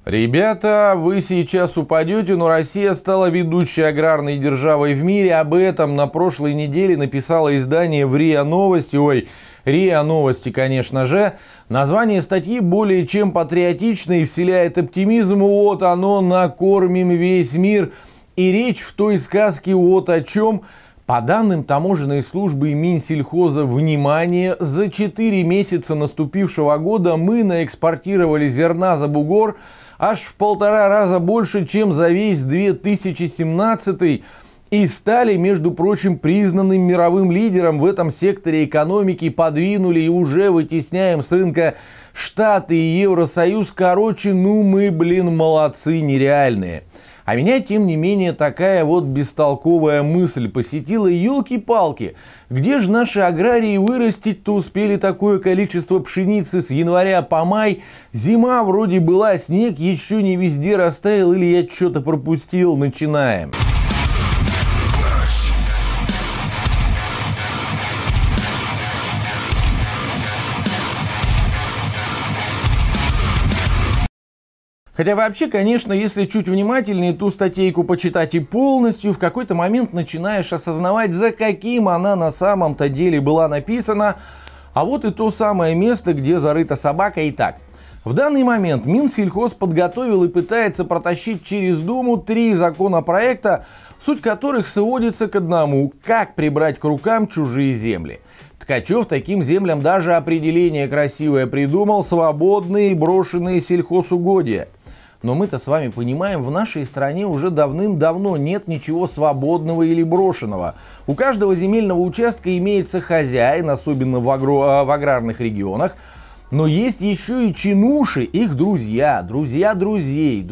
Ребята, вы сейчас упадете, но Россия стала ведущей аграрной державой в мире. Об этом на прошлой неделе написало издание РИА Новости. РИА Новости, конечно же. Название статьи более чем патриотичное и вселяет оптимизм. Вот оно, накормим весь мир. И речь в той сказке вот о чем. По данным таможенной службы и Минсельхоза, внимание, за 4 месяца наступившего года мы наэкспортировали зерна за бугор аж в 1,5 раза больше, чем за весь 2017 и стали, между прочим, признанным мировым лидером в этом секторе экономики, подвинули и уже вытесняем с рынка Штаты и Евросоюз. Короче, мы, молодцы нереальные. А меня, тем не менее, такая вот бестолковая мысль посетила. Елки-палки, где же наши аграрии вырастить-то успели такое количество пшеницы с января по май? Зима вроде была, снег еще не везде растаял, или я что-то пропустил? Начинаем. Хотя вообще, конечно, если чуть внимательнее ту статейку почитать и полностью, в какой-то момент начинаешь осознавать, за каким она на самом-то деле была написана. А вот и то самое место, где зарыта собака. Итак, в данный момент Минсельхоз подготовил и пытается протащить через Думу 3 законопроекта, суть которых сводится к одному: как прибрать к рукам чужие земли. Ткачев таким землям даже определение красивое придумал: свободные брошенные сельхозугодья. Но мы-то с вами понимаем, в нашей стране уже давным-давно нет ничего свободного или брошенного. У каждого земельного участка имеется хозяин, особенно в аграрных регионах. Но есть еще и чинуши, их друзья, друзья друзей,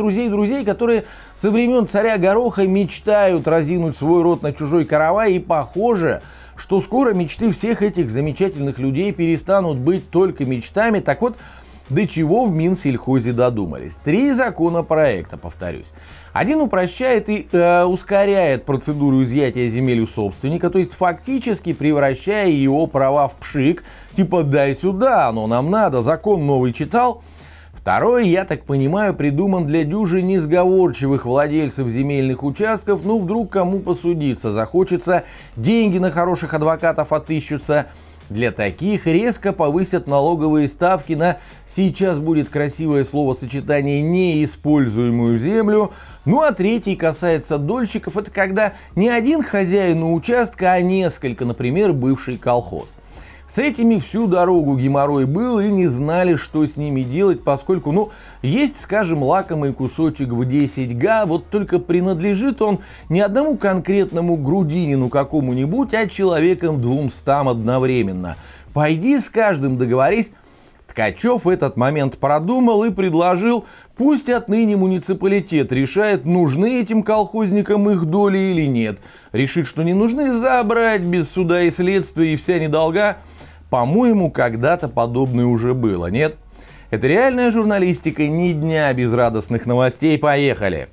которые со времен царя Гороха мечтают разинуть свой рот на чужой каравай. И похоже, что скоро мечты всех этих замечательных людей перестанут быть только мечтами. Так вот, до чего в Минсельхозе додумались? 3 законопроекта, повторюсь. Один упрощает и ускоряет процедуру изъятия земель у собственника, то есть фактически превращая его права в пшик, типа дай сюда, оно нам надо, закон новый читал. Второй, я так понимаю, придуман для дюжи несговорчивых владельцев земельных участков. Вдруг кому посудиться захочется, деньги на хороших адвокатов отыщутся. Для таких резко повысят налоговые ставки на, сейчас будет красивое словосочетание, неиспользуемую землю. А третий касается дольщиков. Это когда не один хозяин у участка, а несколько, например, бывший колхоз. С этими всю дорогу геморрой был, и не знали, что с ними делать, поскольку, есть, скажем, лакомый кусочек в 10 га, вот только принадлежит он не одному конкретному грудинину какому-нибудь, а человекам 200 одновременно. Пойди с каждым договорись. Ткачев в этот момент продумал и предложил: пусть отныне муниципалитет решает, нужны этим колхозникам их доли или нет. Решит, что не нужны, забрать без суда и следствия и вся недолга. По-моему, когда-то подобное уже было, нет? Это реальная журналистика, ни дня без радостных новостей. Поехали!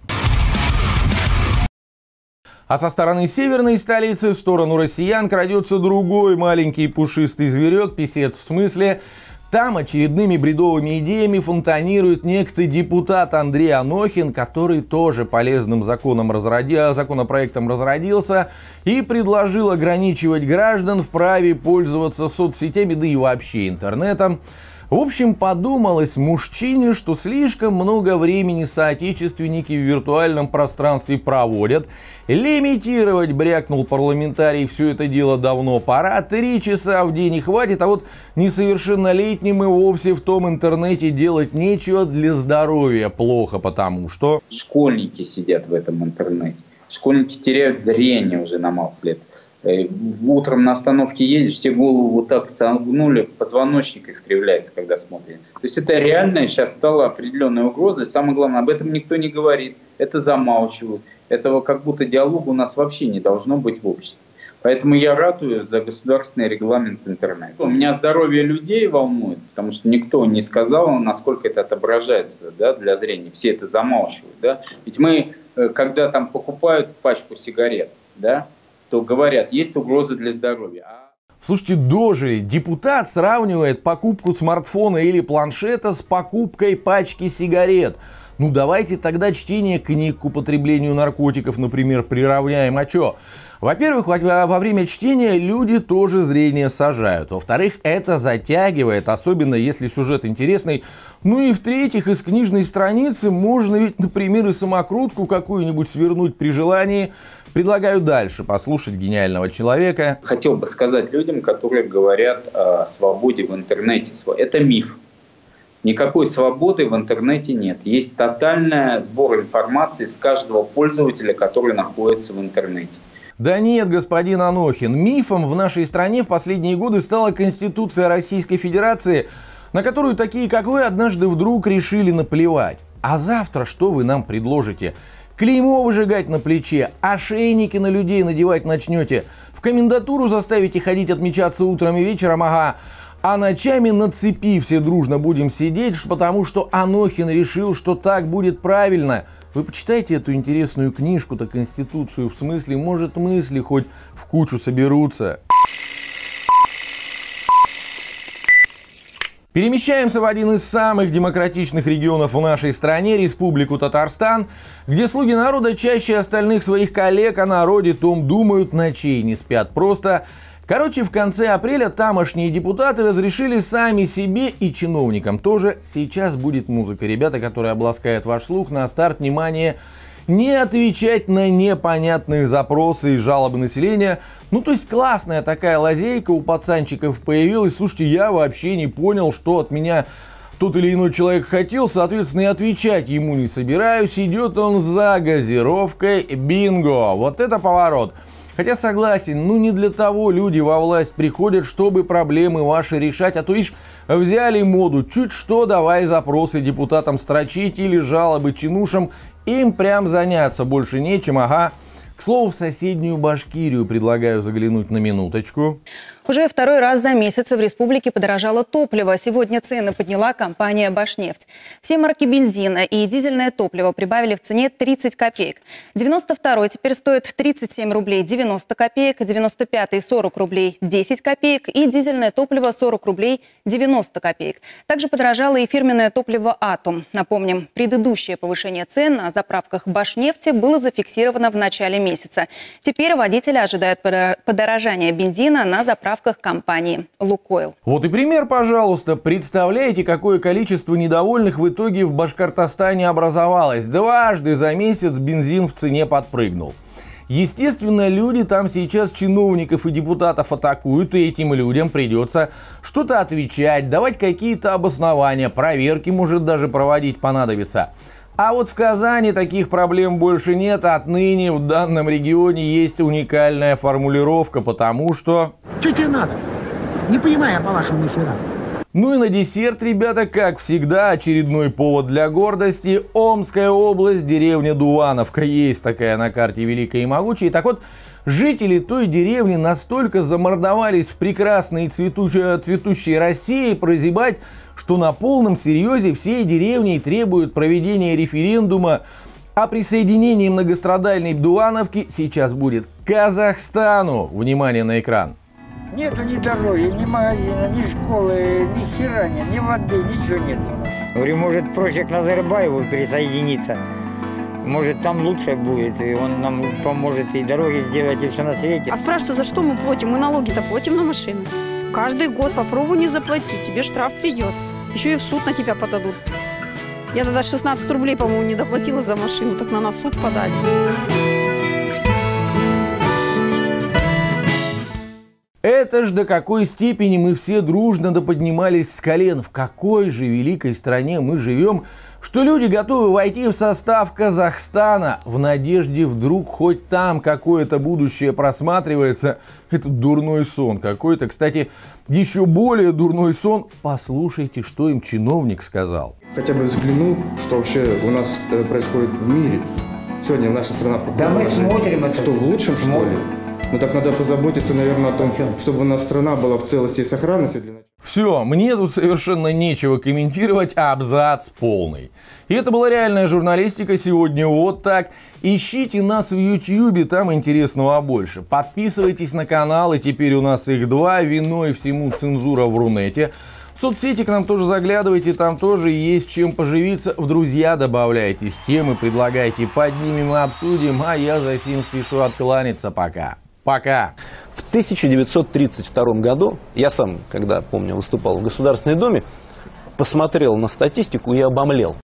А со стороны северной столицы в сторону россиян крадется другой маленький пушистый зверек, писец в смысле. Там очередными бредовыми идеями фонтанирует некто депутат Андрей Анохин, который тоже полезным законопроектом разродился и предложил ограничивать граждан в праве пользоваться соцсетями, да и вообще интернетом. В общем, подумалось мужчине, что слишком много времени соотечественники в виртуальном пространстве проводят. Лимитировать, брякнул парламентарий, все это дело давно пора. 3 часа в день и хватит, а вот несовершеннолетним и вовсе в том интернете делать нечего, для здоровья плохо, потому что... Школьники сидят в этом интернете. Школьники теряют зрение уже на малых лет. Утром на остановке едешь, все голову вот так согнули, позвоночник искривляется, когда смотрят. То есть это реально сейчас стало определенной угрозой. Самое главное, об этом никто не говорит, это замалчивают. Этого как будто диалога у нас вообще не должно быть в обществе. Поэтому я ратую за государственный регламент интернета. У меня здоровье людей волнует, потому что никто не сказал, насколько это отображается, для зрения. Все это замалчивают. Ведь мы, когда там покупают пачку сигарет, то говорят, есть угроза для здоровья. Слушайте, даже депутат сравнивает покупку смартфона или планшета с покупкой пачки сигарет. Ну давайте тогда чтение книг к употреблению наркотиков, например, приравняем. А чё? Во-первых, во время чтения люди тоже зрение сажают. Во-вторых, это затягивает, особенно если сюжет интересный. Ну и в-третьих, из книжной страницы можно ведь, например, и самокрутку какую-нибудь свернуть при желании. Предлагаю дальше послушать гениального человека. Хотел бы сказать людям, которые говорят о свободе в интернете. Это миф. Никакой свободы в интернете нет. Есть тотальный сбор информации с каждого пользователя, который находится в интернете. Да нет, господин Анохин, мифом в нашей стране в последние годы стала Конституция Российской Федерации, на которую такие, как вы, однажды вдруг решили наплевать. А завтра что вы нам предложите? Клеймо выжигать на плече, ошейники на людей надевать начнете, в комендатуру заставите ходить отмечаться утром и вечером, ага, а ночами на цепи все дружно будем сидеть, потому что Анохин решил, что так будет правильно. Вы почитайте эту интересную книжку-то, Конституцию, в смысле, может, мысли хоть в кучу соберутся. Перемещаемся в один из самых демократичных регионов в нашей стране, Республику Татарстан, где слуги народа чаще остальных своих коллег о народе том думают, ночей не спят. Короче, в конце апреля тамошние депутаты разрешили сами себе и чиновникам тоже. Сейчас будет музыка, ребята, которая обласкает ваш слух. На старт, внимание, не отвечать на непонятные запросы и жалобы населения. Ну, то есть классная такая лазейка у пацанчиков появилась. Слушайте, я вообще не понял, что от меня тот или иной человек хотел, соответственно, и отвечать ему не собираюсь. Идет он за газировкой, бинго. Вот это поворот. Хотя согласен, ну не для того люди во власть приходят, чтобы проблемы ваши решать, а то ишь взяли моду, чуть что давай запросы депутатам строчить или жалобы чинушам, им прям заняться больше нечем, ага. К слову, в соседнюю Башкирию предлагаю заглянуть на минуточку. Уже второй раз за месяц в республике подорожало топливо. Сегодня цены подняла компания «Башнефть». Все марки бензина и дизельное топливо прибавили в цене 30 копеек. 92-й теперь стоит 37 рублей 90 копеек, 95-й 40 рублей 10 копеек и дизельное топливо 40 рублей 90 копеек. Также подорожало и фирменное топливо «Атом». Напомним, предыдущее повышение цен на заправках «Башнефти» было зафиксировано в начале месяца. Теперь водители ожидают подорожания бензина на заправках компании «Лукойл». Вот и пример, пожалуйста. Представляете, какое количество недовольных в итоге в Башкортостане образовалось? Дважды за месяц бензин в цене подпрыгнул. Естественно, люди там сейчас чиновников и депутатов атакуют, и этим людям придется что-то отвечать, давать какие-то обоснования, проверки, может, даже проводить понадобится. А вот в Казани таких проблем больше нет. Отныне в данном регионе есть уникальная формулировка, потому что... Что тебе надо? Не понимаю, по-вашему, нихера. Ну и на десерт, ребята, как всегда, очередной повод для гордости. Омская область, деревня Дувановка. Есть такая на карте великая и могучая. Так вот, жители той деревни настолько замордовались в прекрасной цветущей России прозябать, что на полном серьезе всей деревней требуют проведения референдума о присоединении многострадальной Дувановки. Сейчас будет Казахстану. Внимание на экран. Нету ни дороги, ни магазина, ни школы, ни хера нет, ни воды, ничего нет. Говорю, может, проще к Назарбаеву присоединиться. Может, там лучше будет, и он нам поможет и дороги сделать, и все на свете. А спрашивают, за что мы платим? Мы налоги-то платим на машину. Каждый год попробуй не заплатить, тебе штраф придет. Еще и в суд на тебя подадут. Я тогда 16 рублей, по-моему, не доплатила за машину, так на нас в суд подали. Это ж до какой степени мы все дружно доподнимались с колен. В какой же великой стране мы живем, что люди готовы войти в состав Казахстана в надежде вдруг хоть там какое-то будущее просматривается. Это дурной сон какой-то. Кстати, еще более дурной сон. Послушайте, что им чиновник сказал. Хотя бы взглянул, что вообще у нас происходит в мире. Сегодня наша страна в Да мы смотрим это. Что, в лучшем, что ли? Ну так надо позаботиться, наверное, о том, чтобы у нас страна была в целости и сохранности. Все, мне тут совершенно нечего комментировать, абзац полный. И это была реальная журналистика сегодня вот так. Ищите нас в YouTube, там интересного больше. Подписывайтесь на канал, и теперь у нас их 2, виной всему цензура в Рунете. В соцсети к нам тоже заглядывайте, там тоже есть чем поживиться. В друзья добавляйтесь, темы предлагайте, поднимем и обсудим. А я за сим спешу откланяться. Пока. Пока. В 1932 году, я сам, когда, помню, выступал в Государственной Думе, посмотрел на статистику и обомлел.